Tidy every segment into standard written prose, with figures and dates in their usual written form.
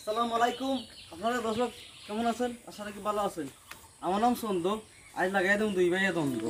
আসসালামু আলাইকুম। আপনারা দর্শক কেমন আছেন? আশা রাখি ভালো আছেন। আমার নাম সন্দ। আজ লাগাই দেব দুই ভাইয়া দ্বন্দ্ব।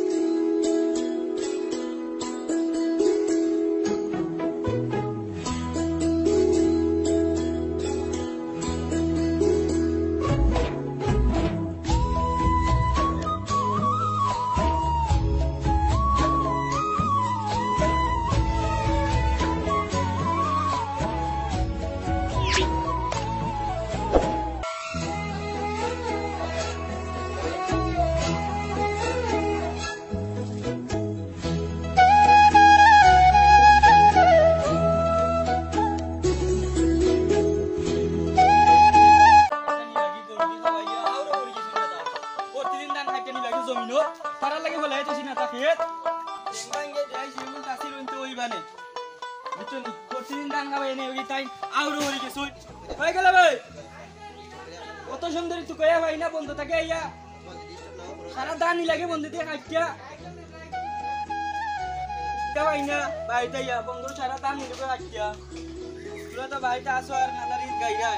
কত সুন্দরী তুই কয়া ভাই না বন্ধু থাকে ইয়া সারা দানি লাগে বন্ধু দিয়ে কাটিয়া ভাই না বাড়িতে ইয়া বন্ধু সারা দানি লাগে কাটিয়া তুই তো বাড়িতে আসো আর খানার ঈদ গাইরা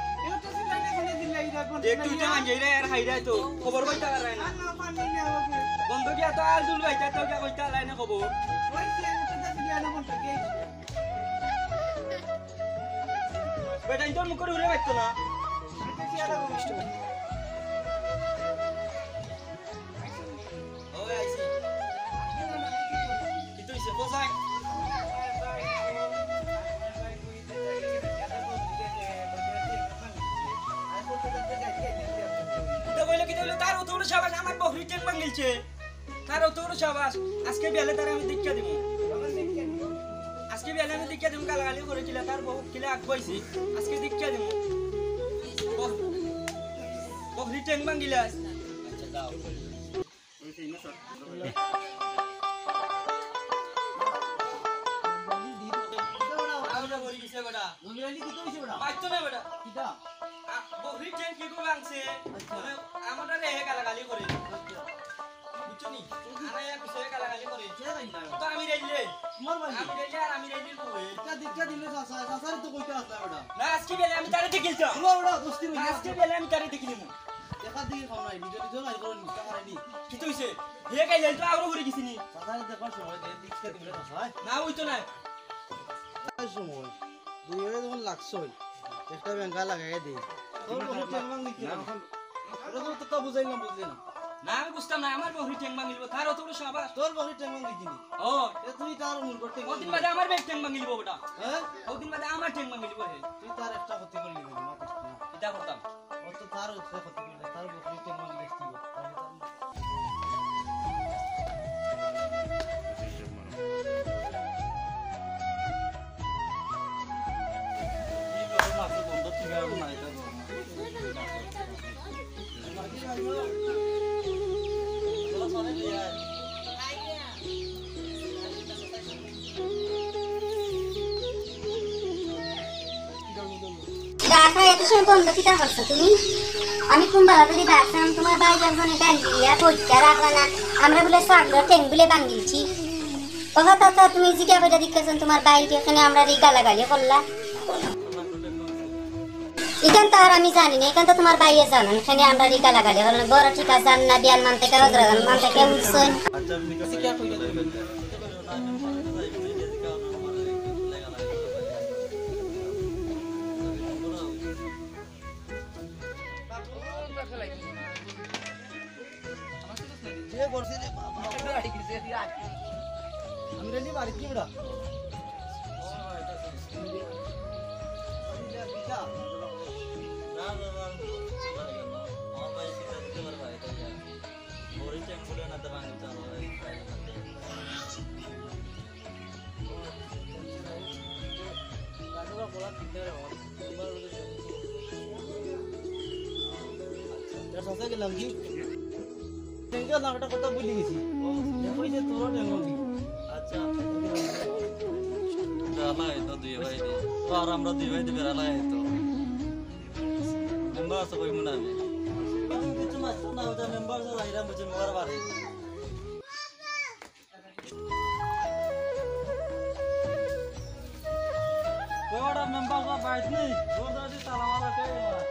তুই তো আঞ্জাইরা আর খাইরা তো খবর পাইতা আর না বন্ধু কি এত আর দুল ভাইতা তো কে কইতা লাই না খবর বেটা তোর মুখ করে উড়ে বাইতো না আমার বকরি টেন বাঙ্গিলছে তার অত বড় সাবাস আজকে বেলে তার আমি দীক্ষা দিব আজকে বেলে আমি দীক্ষা দিব গালাগালি করেছিল তার বহুত কিলে আগবাইছি আজকে দীক্ষা দিব বকরি টেন বাঙ্গিলা আচ্ছা দাও আউরা বলি কিছে বড়া নলিয়ালি কি কইছে বড়া পাইতো না বড়া কিটা বকরি টেন কি কো বাংছে মানে আমারে হে গালাগালি করে বুঝছনি আনায়া কিছে গালাগালি করে কে জানি না তো আমি রাইলে তোমার ভাই আমি রাইলে আর আমি রাইলে কই এটা দীক্ষা দিলে সাসারে তো কইতে আসা বড়া না আজকে বেলে আমি তারে দেখিলছ বড়া দোস্তি না আজকে বেলে আমি তারে দেখিলিমু দেখা দিই খাও নাই ভিডিও ভিডিও নাই করনি টাকা নাই কি কইছে হে গাইলে তো আউরা ঘুরে গিছিনি সাসারে দেখার সময় দীক্ষা দিলে সাসায় না হইতো না সময় দুইরে যখন লাগছই একটা ব্যাংকা লাগাই দে তোর বকরি টেং ভাঙলি না এখন ওরা তো বুঝাইলাম বুঝলি না না আমি বুঝতাম না আমার বকরি টেং ভাঙলিব তার অত বড় সাবাস তোর বকরি টেং ভাঙলি কিনি ও এ তুই তার মূল করতে ওদিন বাদে আমার বেক টেং ভাঙলিব বেটা হ্যাঁ ওদিন বাদে আমার টেং ভাঙলিব হে তুই তার একটা ক্ষতি করলি না মাথা না এটা করতাম ও তো তার ক্ষতি করলি তার বকরি টেং ভাঙলি দিও আমি কুম্বালা যদি বাসলাম তোমার ভাই যখন ব্যাঙ্গিয়া পরীক্ষা রাখলা না আমরা বলে সাগর টেং বলে বাঙ্গিলছি কথা তা তুমি জিজ্ঞা করে দেখতেছেন তোমার বাইরে এখানে আমরা গালাগালি করলা এখান তো আর আমি জানি না এখান তো তোমার বাইরে জানেন এখানে আমরা গালাগালি করলাম বড় ঠিক আছে না বিয়ান মান থেকে রজরাগান মান থেকে উঠছেন আমি রেলি বাড়ি কি বড়া গেলাম কি নামটা কথা বলি গেছি তোর আচ্ছা দুই ভাই তো আর আমরা দুই ভাই দিবে রালাই তো মেম্বার আছে কই মনে আমি কিছু মাস না ওটা মেম্বার আছে আইরা বুঝে মেম্বার বাড়ে বড় মেম্বার সব বাইছ নি তোর দাদি তালা মারা কে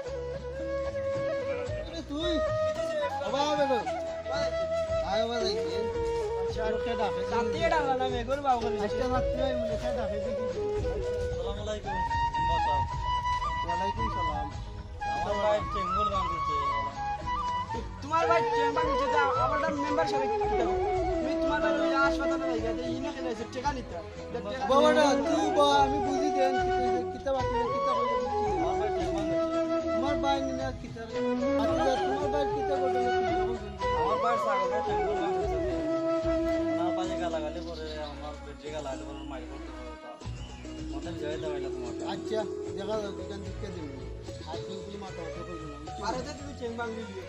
তুই বাবা বেটো আয় বাবা দেখি চার কে ডাকে সাথে ডালা না মেগর বাবু করে আজকে রাতে আমি মনে কে ডাকে দেখি আসসালামু আলাইকুম বাসা ওয়ালাইকুম সালাম আমার ভাই চেঙ্গল গান করছে তোমার ভাই চেম্বার নিচে যাও আমারটা মেম্বার সাথে কি করতে হবে তুমি তোমার ভাই ওই হাসপাতালে হয়ে গেছে ইনে খেলে এসে টাকা নিতে বাবাটা তুই বা আমি বুঝি দেন কিতাব আছে কিতাব হইলে আমার ভাই চেঙ্গল তোমার ভাই নিনা কিতাব আচ্ছা তোমার ভাই কিতাব হইলে আমার ভাই সাগরে চেঙ্গল গান করছে আমার ভাই গালাগালি করে আমার বেটি গালাগালি করে মাই করতে মতে জয় দেওয়াইলা তোমার আচ্ছা দেখা যাক কিখান দিকে দিন আর তুই মাথা মাথা কইছ না আর তো তুমি চেম্বার নিয়ে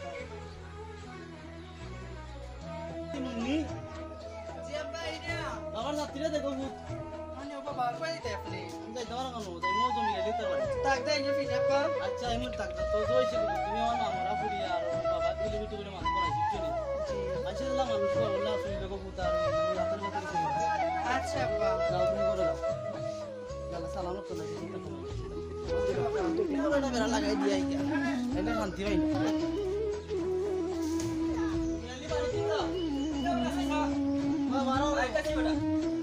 নি আমার যাত্রীরা দেখো ভূত মানে ওবা বার করে দিতে আপনি যাই তোমার কানো যাই মো জমি রেডি তো করে তাক দেই নি ফিরে কর আচ্ছা আমি থাকতা তো জইছে তুমি আমার নামরা ফুরি আর বাবা কিলোমিটার করে মান করাইছি চলি আচ্ছা দিলাম মানুষ বললা শুই দেখো ভূত আর আমি রাতের মতো কিছু আচ্ছা আব্বা যাও তুমি করে দাও গালা সালাম তো না চিন্তা করো তুমি ওটা বেরা লাগাই দিই আইয়া এটা শান্তি পাই না মারো আইতা কি বেটা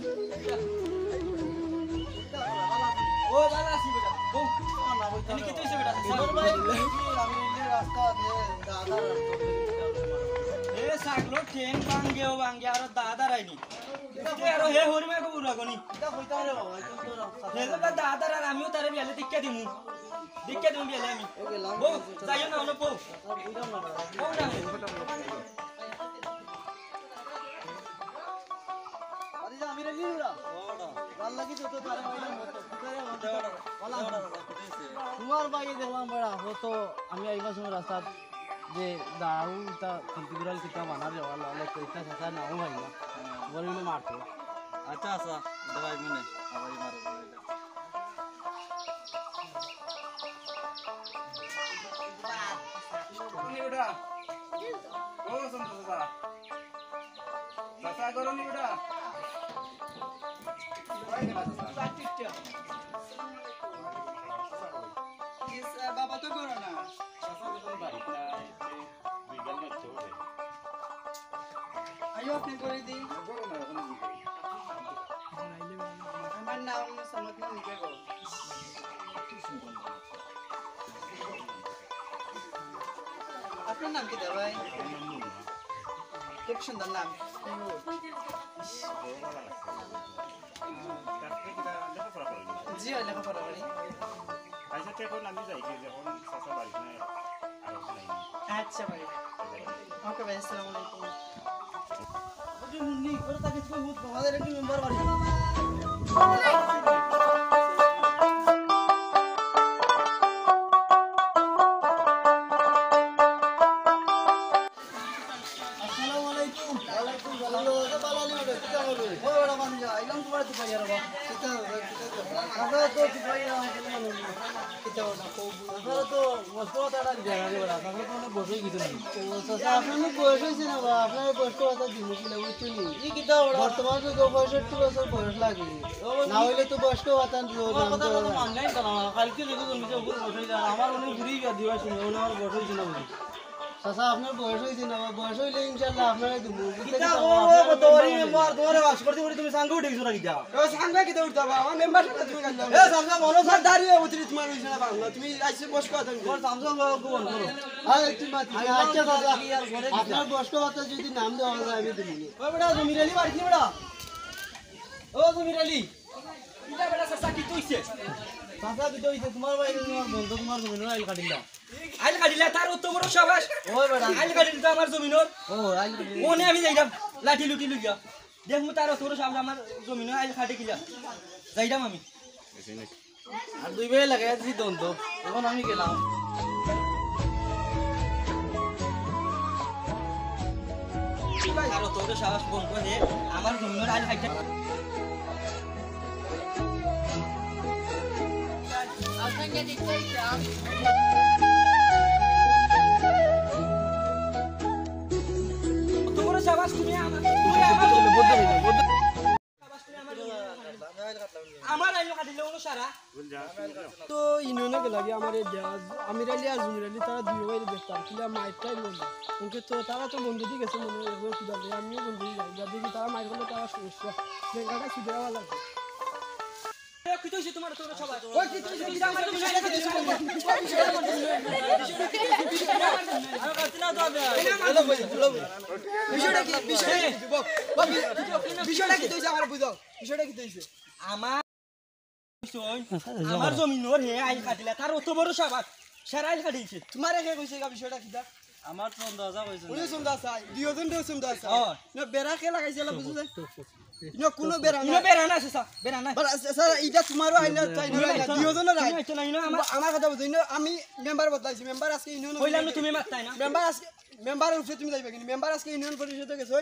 ও বালা আসি বেটা ও এনে কি তুইছে বেটা আমি রাস্তা দিয়ে দাদা এ সাগলো ট্রেন ভাঙ্গে আর দাদা রাইনি আর হে হরিমা কো লাগনি এটা কইতা রে বাবা তুমি তো রাস্তা হে তো দাদা আর আমিও তারে বিয়ালে দিক্কা দিমু বিয়ালে আমি গেলাম ও যাইও না অন্য পো বুঝাম না ও না আরে যা আমি রেডি হইরা ভাল লাগি তো তারে কইলাম মতো করে তোমার বাইরে দেখলাম বড়া হতো আমি আইবা সময় রাস্তা যে দাঁড়াও তা কন্টিগুরাল কিতা বানার যাওয়া লাগে কইতা সাথা নাও ভাই না বলিলে মারতো আচ্ছা আচ্ছা দবাই মনে আবার মারো নি ওটা ও সন্তোষ দাদা দাদা করো নি ওটা বাবা তো করো না আইও আপনি করে দিই আমার নাম সমত না লিখে গো আপনার নাম কি দা ভাই খুব সুন্দর নাম জি লেখাপড়া করি আচ্ছা ভাই ওকে ভাই আসসালামু আলাইকুম নি করে তাকে কিছু মুত আমাদের একটি মেম্বার বাড়ি আসসালামু আলাইকুম ওয়ালাইকুম সালাম বালালি ওটা কিটা হবে ও ওটা মান যা আইলাম তোমার তো পাইয়া রবা কিটা কাকা তো তো পাইয়া কিটা ওটা কো কাকা তো মস্তটা জায়গা রে ওরা কাকা তো অনেক বসে গিয়েছিল তো সাসা আপনি বয়স হইছে না বা আপনার বয়স কথা দিমু কি লাগু চুনি ই কিটা ওটা বর্তমানে তো 65 বছর বয়স লাগে না হইলে তো বয়স্ক হতান কথা তো মানলাই তো না কালকে দেখো তুমি যে বসে যায় আমার অনেক ঘুরি গিয়া দিবা শুনে আমার বয়স হইছে না বুঝি চাচা আপনার বয়স হয়েছে না বয়স হইলে ইনশাআল্লাহ আপনারাই দেবো তোরি মেম্বার তোরে বাস করতে করে তুমি সাঙ্গ উঠে গেছো নাকি যা ও সাঙ্গ কি তো উঠতা আমার মেম্বার সাথে তুমি গাল এ সাঙ্গ মনো স্যার দাঁড়িয়ে উঠরি তোমার হইছে না বাংলা তুমি আইছে বস কথা তুমি ওর সামসং গো বল করো আর একটু মাতি আচ্ছা চাচা আপনার বয়স্ক ভাতা যদি নাম দেওয়া যায় আমি দেবো ও বেটা জমির আলী বাড়ি কি বেটা ও জমির আলী ইটা বেটা সাসা কি তুইছে চাচা কি হইছে তোমার বাইরে তোমার বন্ধু তোমার জমিন আইল কাটিলা আইল কাটিলা তার অত বড় সাবাস ওই বেটা আইল কাটিল তো আমার জমিনর ও আইল কাটিলা ওনে আমি যাইতাম লাঠি লুটি লইয়া দেখ মু তার অত বড় সাবাস আমার জমিনর আইল কাটে কিলা যাইতাম আমি আর দুই ভাই লাগাই দিছি দন্ত এখন আমি গেলাম আর অত বড় সাবাস বলবো যে আমার জমিনর আইল কাটে তোমার সাবাস তুমি আমার আমার আইল কাটিলে সারা তো ইউনিয়নে গেলাগে আমার এই আমির আলী আর জুমির আলী তারা দুই ভাই দেখতাম কিলা মাইটাই বললো ওকে তো তারা তো বন্ধু দিয়ে গেছে মনে হয় কি দাঁড়িয়ে আমিও বন্ধু দিয়ে যাই দেখি তারা মাইট করলে তারা সমস্যা জায়গাটা সুদে দেওয়া লাগবে কি হইছে তোমার তোরা সবাই ওই কি তুই আমার বিষয়টা কি দিছিস আর কাছে না দাও হ্যালো ভাই বিষয়টা কি বিষয়টা কি তুই আমার বুঝাও বিষয়টা কি তুইছে আমার আমার জমিনর হে আইল কাটিলা তার অত বড় সাবাত সারা আইল কাটিছে তোমার একে কইছে গা বিষয়টা কিটা আমার তো আন্দাজা কইছে উনি সুন্দর চাই দুইজন দেও সুন্দর চাই ও না বেড়া কে লাগাইছিল বুঝছ না কোনো বেড়া ইনো না বেরানা আছে বেরানা স্যার এটা তোমারও আইনা চাই না দুইজনের রাই ইনো না ইনো আমার আমার কথা বুঝো ইনো আমি মেম্বার বদলাইছি মেম্বার আজকে ইউনিয়ন কইলাম না তুমি মারতাই না মেম্বার আজকে মেম্বার উঠে তুমি যাইবে কিন্তু মেম্বার আজকে ইউনিয়ন পরিষদে গেছেন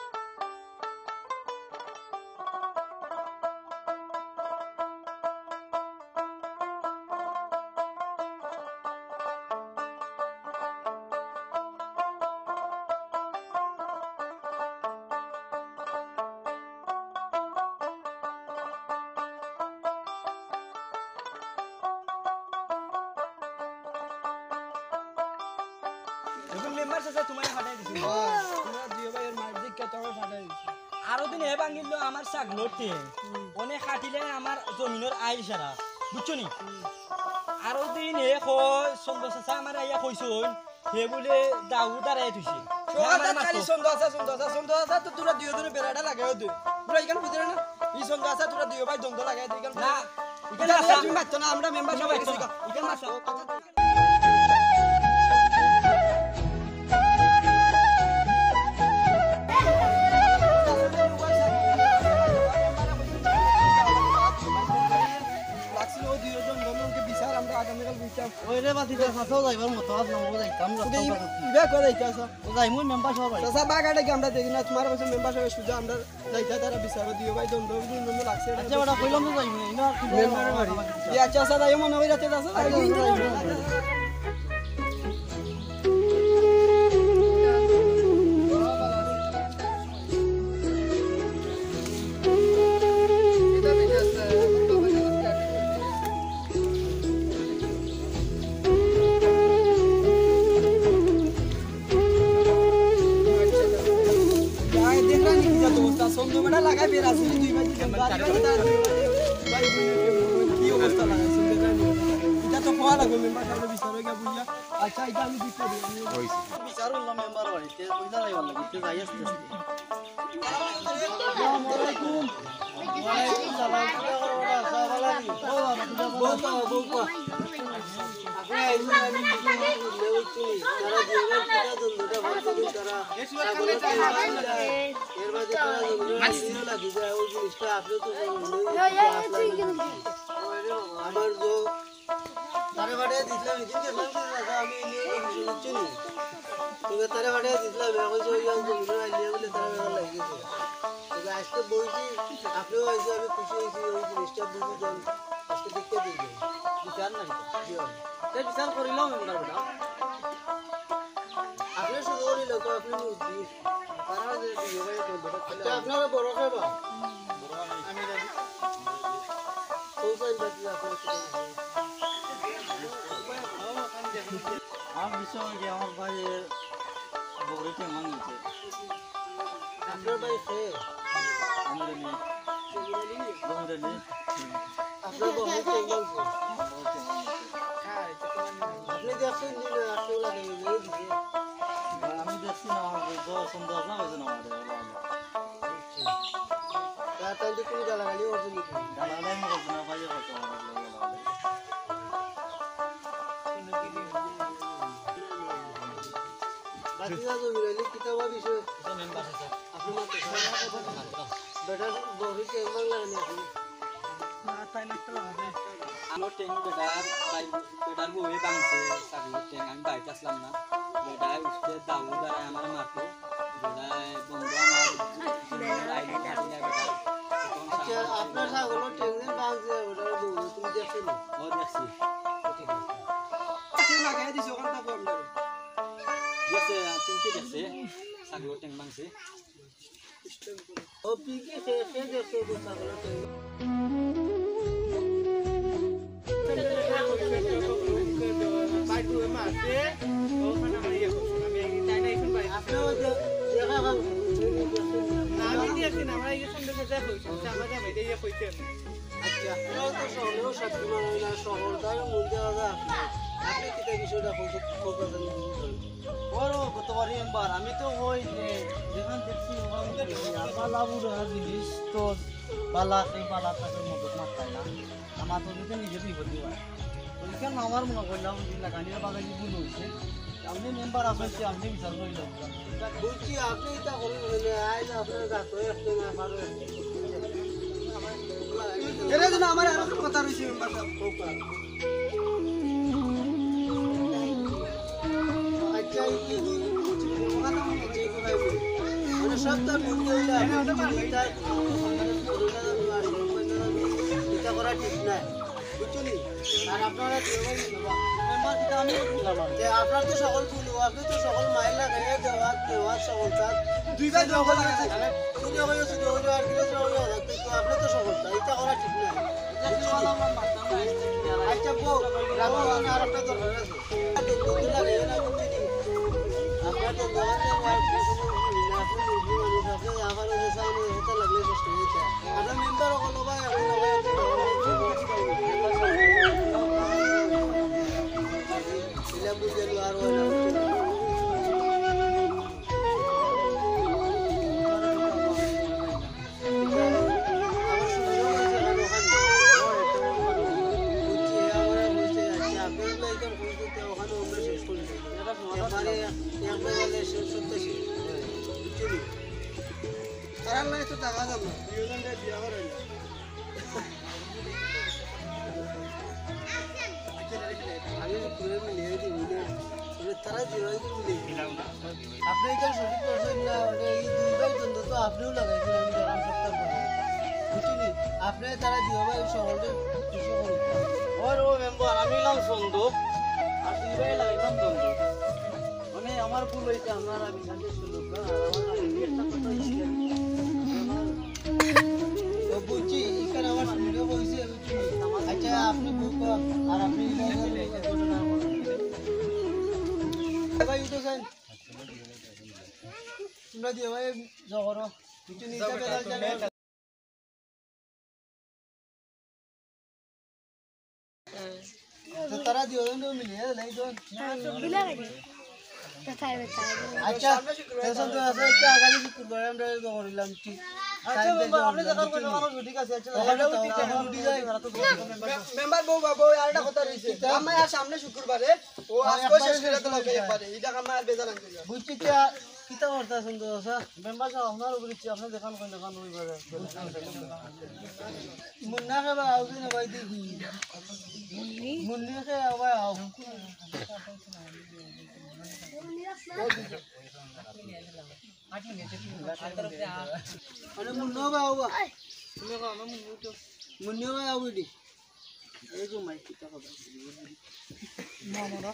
এখন মেম্বার সাথে তোমায় হাঁটাই দিছি তোমরা দুই ভাইয়ের মাঝে কে তোমার ফাটাই দিছে আরো দিন হে ভাঙিল আমার সাগলতে অনেক কাটিলে আমার জমিনের আইল সারা বুঝছো নি আরো দিন হে কয় সন্দেশ আছে আমার আইয়া কইছই হে বলে দাউ দাঁড়াই থইছে সোহাদাত খালি সুন্দর আছে তো তোরা দুইজনে বেড়াটা লাগাই দে তোরা ইখান বুঝরে না ই সুন্দর আছে তোরা দুই ভাই দ্বন্দ্ব লাগাই দে ইখান না ইখান তুমি মারছো না আমরা মেম্বার সবাই গেছি ইখান মারছো লাগছিল ওই দুইজন বন্ধুকে বিচার আমরা আগামীকাল বিচার ওই রে বাতি দা সাথেও যাইবার মতো আজ নমো যাইতাম ওকে ইবে করে যাইতাছ যাই মুই মেম্বার সব চাচা বাগাটা কি আমরা দেখি না তোমার কাছে মেম্বার সবাই সুজা আমরা যাইতা তারা বিচার দিও ভাই দ্বন্দ্ব লাগছে আচ্ছা বড় কইলাম তো যাইমু না কি মেম্বারের বাড়ি ইয়া চাচা তাই মনে হই রাতে চাচা লাগাই বের আছে দুই ভাই কি অবস্থা লাগাইছে এটা তো পাওয়া লাগবে মেম্বার সাহেব বিচার গিয়া বুঝিয়া আচ্ছা এটা আমি বিচার দিই বিচার হলাম মেম্বার বাড়িতে কইলা যাইবার লাগে তে যাই আসতে আসসালামু আলাইকুম ওয়ালাইকুম সালাম কি খবর ওরা সালামি ও বাবা বউপা আপনি আইছেন আমি লেউছি তারা জীবন কিটা দন্দটা ভালো করে তারা এর মাঝে তারা জীবন লাগি যায় ওই জিনিসটা আপনি তো আমার যে তারে বাড়ি দিছিলাম এদিন দেখলাম আমি নিয়ে চিনি তোকে তারে বাড়ি দিছিলাম এখন যে ওই জমিনে আইলিয়া বলে তারা ভালো লাগিয়েছে তোকে আজকে বলছি আপনিও আইসে আমি খুশি হয়েছি ওই জিনিসটা বুঝি যান আজকে দেখতে দিই বিচার না বিচার করিলাম মেম্বার বেটা আপনি শুরু করিল তো আপনি বুঝছি তারা যে আপনারা বড় খাইবা আমি রাজি পৌঁছাই বাকি আপনার আমার বিষয় কি আমার ভাইয়ের বগরিতে মাংছে আপনার ভাই সে আমরা নিয়ে আপনার বগরিতে মাংছে আপনি দেখছেন যে আসলে লাগে আমি দেখছি না আমার সুন্দর না হয়েছে না আমাদের তাহলে কোনো গালাগালি অর্জন গালাগালি আমি করছি না ভাইয়ের কথা বাকিরা তো মিলাইলে কিতাবা বিষয় মেম্বার আছে আপনি মাত্র বেটার বহি কেমন লাগে আপনি না তাই না লাগে আমার ট্যাং বেটার বউয়ে বাংছে সাগর ট্যাং আমি বাড়িতে আসলাম না বেটায় উঠতে দাউ দাঁড়ায় আমার মারতো বেটায় বন্ধু আমার আইডি কাটিলা বেটা আচ্ছা আপনার ছাগলের ট্রেন বাংছে ওটার বউ তুমি দেখছেন ও দেখছি ঠিক আছে কি লাগাই দিছো ওখানটা প্রবলেম দেখছে তুমি কি দেখছে সাগর ট্যাং বাংছে ও পিকে সে দেখছে ছাগলের ট্রেন আছে ওখানে আমরা ইয়ে করছি আমি তাই না এখন ভাই আপনিও দেখা খান না আমি দিয়েছি না আমরা এই সন্ধ্যা সাথে হইছি আমরা যাই ভাই ইয়ে কইতে আচ্ছা আপনারাও তো শহরেও শক্তিমান হয় না শহরটার মধ্যে আলাদা আপনি কিতা বিষয়টা করতেছেন ওর গতবারই একবার আমি তো ওই যে যেখান দেখছি ওখান পালাবুর জিনিস তো পালা সেই পালা তাকে মদত না পায় না আমার তো যদি নিজে বিপদ হয় ওইখানে আমার মনে করলাম লাগানির বাগানি ভুল হয়েছে আপনি মেম্বার আসছে আপনি বিচার করলাম বলছি আপনি এটা করুন আজ আপনার গাছ হয়ে আসছে না পারো এর জন্য আমার আর কথা রয়েছে মেম্বার আচ্ছা মানে সবটা বুঝতে হইলে এটা করা ঠিক নাই বুঝলি আর আপনারা মেম্বার কিটা আমি যে আপনার তো সকল ফুল আপনি তো সকল মাইল লাগাই দেওয়ার সকল চাঁদ দুইবার জঙ্গল আছে শুধু হইলো আর কিছু হইলো তো আপনি তো সকল চাঁদ এটা করা ঠিক নাই আচ্ছা বউ রাখো আর একটা দরকার আছে লাগাই না বুঝলি আপনার তো দোকানে আপনি মুরগি মানুষ আপনি আমার সামনে এটা লাগলে কষ্ট হয়েছে আপনার মেম্বার হলো ভাই বুঝে আর তো টাকা যাবো বিয়া করে আমি পুরো মিলিয়ে দিই তারা যেভাবে মিলিয়ে আপনি এখানে সঠিক করছেন না এই দুইবার জন্য তো আপনিও লাগাইছেন আমি ধরাম সপ্তাহ পরে বুঝলি আপনি তারা যেভাবে শহরে কিছু করুন ওর ও মেম্বার আমি এলাম সন্দুক আর দুইবার লাগাইলাম সন্দুক মানে আমার ভুল হয়েছে আপনারা বিচার সুযোগ না একটা কথা বুঝছি এখানে আমার ভিডিও বলছি আচ্ছা আপনি বুক আর আপনি ভাই তো স্যার তোমরা দিয়ে ভাই জগর কিছু নিতে পেলে তারা দিয়ে মিলিয়ে লাই তো আচ্ছা টেনশন তো আছে কি আগামী শুক্রবার আমরা জগরিলাম ঠিক মেম্বার বউ বাবু আর একটা কথা রয়েছে আমার আর সামনে শুক্রবারে ও আজকে শেষ করে দিলাম একবারে এটা আমার আর বেজার লাগছে বুঝছি কিতা করতে আছেন তো মেম্বার সাহেব আপনার উপরে আপনি দেখান কোন দেখান ওই বাজার মুন্না কে বা আউজি না ভাই দেখি মুন্নি কে আবার আউ अरे मुन्नो बा आऊगा मुन्नो बा आऊ बेटी এই যে মাইক কিটা হবে মামরা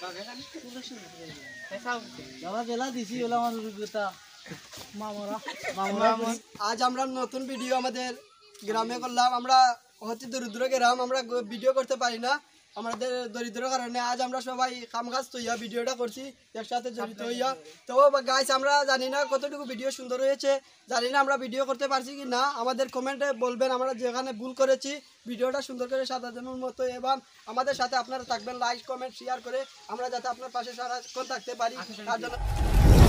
বাবা গেলা দিছি ওলা আমার অভিজ্ঞতা মামরা আজ আমরা নতুন ভিডিও আমাদের গ্রামে করলাম আমরা হচ্ছে দরিদ্র গ্রাম আমরা ভিডিও করতে পারি না আমাদের দরিদ্র কারণে আজ আমরা সবাই কাম কাজ তৈয়া ভিডিওটা করছি একসাথে জড়িত হইয়া তো গাইস আমরা জানি না কতটুকু ভিডিও সুন্দর হয়েছে জানি না আমরা ভিডিও করতে পারছি কি না আমাদের কমেন্টে বলবেন আমরা যেখানে ভুল করেছি ভিডিওটা সুন্দর করে সাজানোর মতো এবং আমাদের সাথে আপনারা থাকবেন লাইক কমেন্ট শেয়ার করে আমরা যাতে আপনার পাশে সারাক্ষণ থাকতে পারি তার জন্য